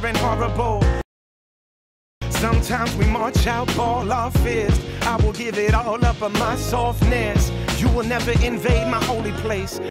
and horrible. Sometimes we march out all our fears. I will give it all up of my softness. You will never invade my holy place.